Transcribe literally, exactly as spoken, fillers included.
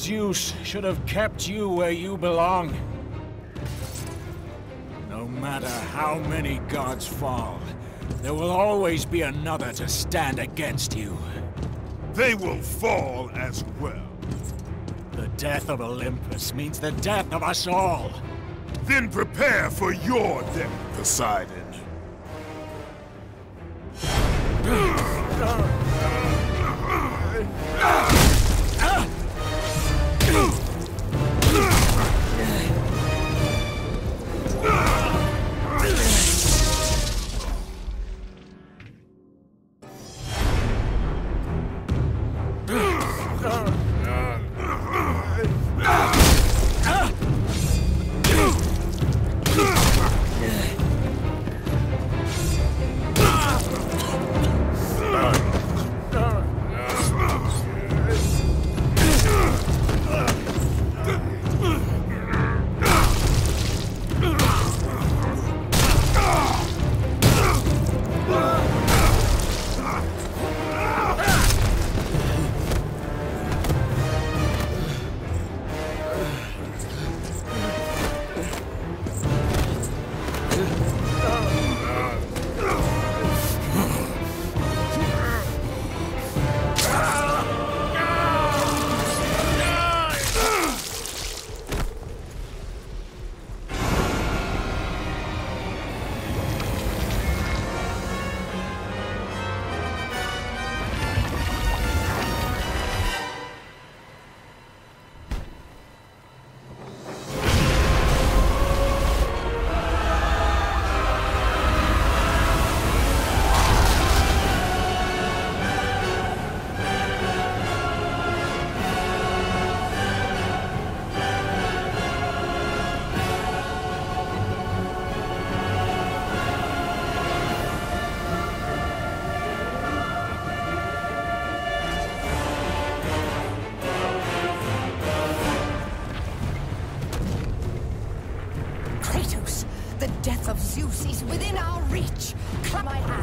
Zeus should have kept you where you belong. No matter how many gods fall, there will always be another to stand against you. They will fall as well. The death of Olympus means the death of us all. Then prepare for your death, Poseidon. The death of Zeus is within our reach. Clap my